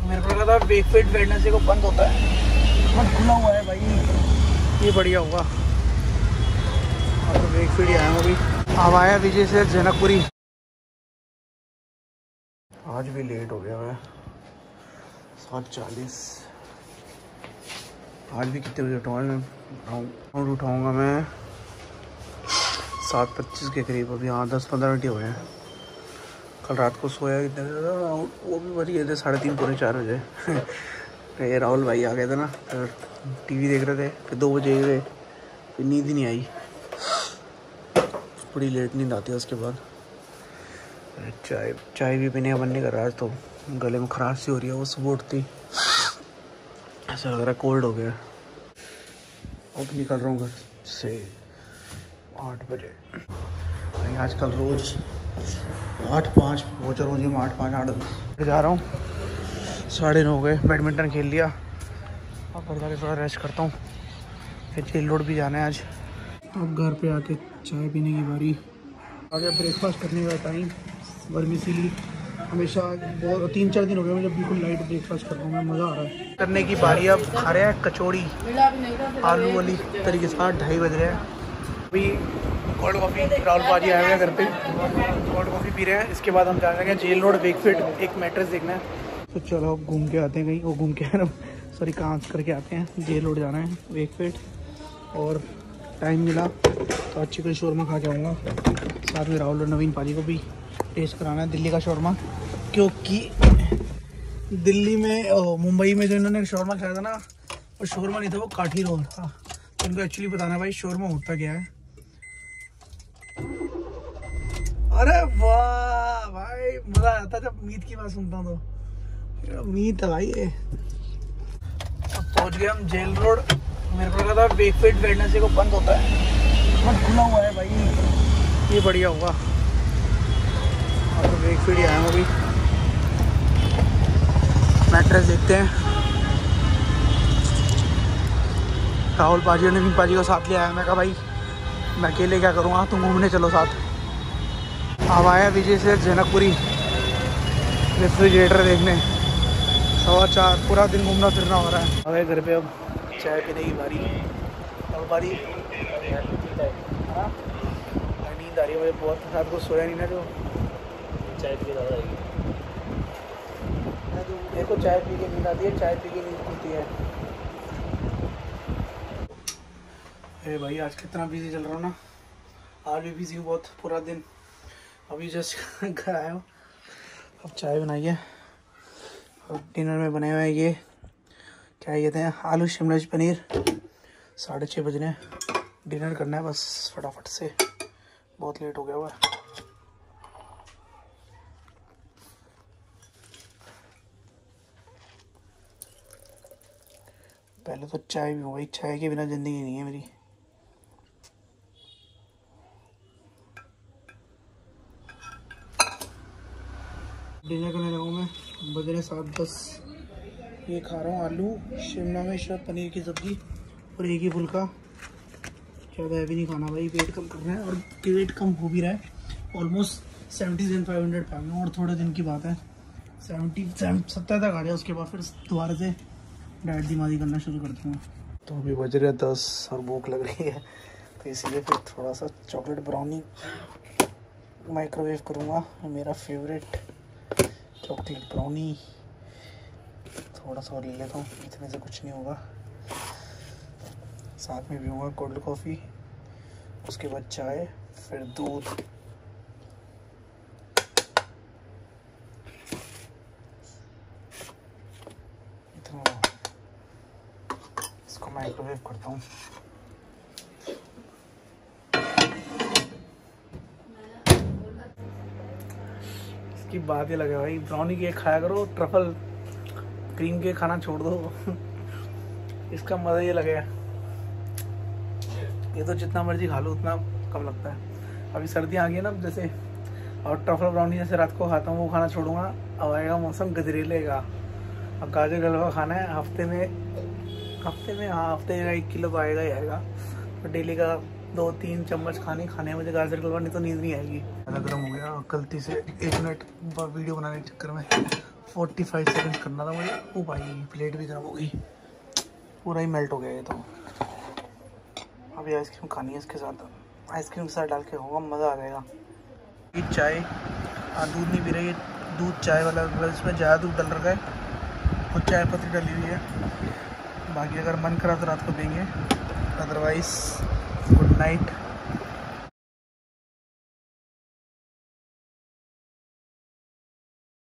मेरे को लगा था वेकफील्ड वेडनेसडे को बंद होता है, बट खुला हुआ है भाई, ये बढ़िया होगा। अब तो वेकफील्ड आया हूँ अभी। अब आया विजय से जनकपुरी। आज भी लेट हो गया मैं, 7:40। आज भी कितने बजे उठाऊँगा उठाऊँगा मैं 7:25 के करीब। अभी हाँ 10-15 मिनट ही हो गए हैं। कल रात को सोया कितने बजे, वो भी बज गए थे 3:30 पौने 4 बजे। ये राहुल भाई आ गए थे ना, तो टीवी देख रहे थे, फिर 2 बजे गए, फिर नींद ही नहीं आई, बड़ी लेट नींद आती है उसके बाद। चाय भी पीने का मन नहीं कर रहा आज, तो गले में खराश सी हो रही है। वो सुबह उठती ऐसा लग रहा है कोल्ड हो गया। अब निकल रहा हूँ घर से 8 बजे। आजकल रोज़ 8:05 पहुँच रहा हूँ जी, मैं 8:05 जा रहा हूँ। 9:30 हो गए, बैडमिंटन खेल लिया। अब घर जाके थोड़ा रेस्ट करता हूँ, फिर जेल रोड भी जाना है आज। अब घर पे आके चाय पीने की बारी, आगे ब्रेकफास्ट करने का टाइम। वर्मिसेली हमेशा बहुत 3-4 दिन हो गए मुझे बिल्कुल लाइट ब्रेकफास्ट कर रहा हूँ मैं, मज़ा आ रहा है करने की बारी। अब खा रहे हैं कचौड़ी आलू वाली तरीके से। 2:30 बज रहे हैं। अभी कोल्ड कॉफ़ी, राहुल पाजी आए हुए हैं घर पे, कोल्ड कॉफ़ी पी रहे हैं। इसके बाद हम जाएंगे जेल रोड वेकफील्ड, एक मैट्रेस देखना है। तो चलो अब घूम के आते हैं कहीं, वो घूम के सॉरी काम करके आते हैं। जेल रोड जाना है वेकफील्ड, और टाइम मिला तो आज चिकन शोरमा खा के आऊँगा। साथ में राहुल और नवीन पाजी को भी टेस्ट कराना है दिल्ली का शोरमा, क्योंकि दिल्ली में मुंबई में जो इन्होंने शोरमा खाया था ना, वो शोरमा नहीं था, वो काठी रोल था। तो इनको एक्चुअली बताना भाई शोरमा होता क्या है। अरे वाह भाई, मज़ा आता जब मीट की बात सुनता हूँ तो। मीट है भाई ये। अब पहुँच गए हम जेल रोड। मेरे को लगा था वेकफील्ड वेडनेसडे को बंद होता है, बट खुला हुआ है भाई, ये बढ़िया होगा। अब तो वेकफील्ड आया हूँ अभी। मैट्रेस देखते हैं। राहुल पाजी और नवीन पाजी को साथ ले आया। मैं कहा भाई मैं अकेले क्या करूँगा, तुम घूमने चलो साथ। अब आया विजय से जनकपुरी रेफ्रिजरेटर देखने। 4:15 पूरा दिन घूमना फिरना हो रहा है। अब घर पे अब चाय पीने की बारी। अब बारी हाँ नींद आ रही है मुझे बहुत, रात को सोया नहीं ना, जो चाय पी ज़्यादा आएगी। देखो चाय पी के नींद आती है, चाय पी के नींद खुलती है। अरे भाई आज कितना बिजी चल रहा हूँ ना, आज भी बिजी हूँ बहुत पूरा दिन। अभी जस्ट घर आया हूँ। अब चाय बनाई है और डिनर में बने हुए हैं ये क्या कहते हैं, आलू शिमला मिर्च पनीर। 6:30 बज रहे हैं, डिनर करना है बस फटाफट से, बहुत लेट हो गया हुआ है। पहले तो चाय भी हो गई, चाय के बिना ज़िंदगी नहीं है मेरी। डिनर करने लगा हूँ मैं, बज रहे 7:10। ये खा रहा हूँ आलू शिमला मिर्च और पनीर की सब्ज़ी और एक ही फुल्का। ज़्यादा हैवी नहीं खाना भाई, वेट कम करना है, और वेट कम हो भी रहा है। ऑलमोस्ट 70,500 पाउंड, और थोड़े दिन की बात है 70 तक आ जाए, उसके बाद फिर दोबारा से डाइट दिमागी करना शुरू कर दूँगा। तो अभी बज रहे 10 और भूख लग रही है, तो इसीलिए फिर थोड़ा सा चॉकलेट ब्राउनी माइक्रोवेव करूँगा। मेरा फेवरेट चॉकलेट ब्राउनी, थोड़ा सा और ले लेता हूँ, इतने से कुछ नहीं होगा। साथ में पीऊँगा कोल्ड कॉफ़ी, उसके बाद चाय, फिर दूध। इतना इसको माइक्रोवेव करता हूँ। इसकी बात ही लगे भाई, ब्राउनी केक खाया करो, ट्रफल क्रीम केक खाना छोड़ दो। इसका मज़ा ये लगेगा। ये तो जितना मर्जी खा लो उतना कम लगता है। अभी सर्दियाँ आ गई ना जैसे, और ट्रफल ब्राउनी जैसे रात को खाता हूँ वो खाना छोड़ूंगा। अब आएगा मौसम गजरेले का। अब गाजर का हलवा खाना है हफ्ते में हाँ, हफ्ते में 1 किलो तो आएगा ही आएगा। तो डेली का 2-3 चम्मच खाने मुझे गाजर का हलवा, नहीं तो नींद नहीं आएगी। ज़्यादा गर्म हो गया, गलती से 1 मिनट वीडियो बनाने के चक्कर में 45 सेकंड करना था मुझे। ओ भाई प्लेट भी खराब हो गई, पूरा ही मेल्ट हो गया ये तो। अभी आइसक्रीम खानी है इसके साथ, आइसक्रीम के साथ डाल के होगा, मज़ा आ जाएगा। ये चाय दूध नहीं पी रही है, दूध चाय वाला, मतलब इसमें ज़्यादा दूध डल रखा है, कुछ चाय पत्ती डली हुई है। बाकी अगर मन करा तो रात को देंगे, अदरवाइज़ गुड नाइट।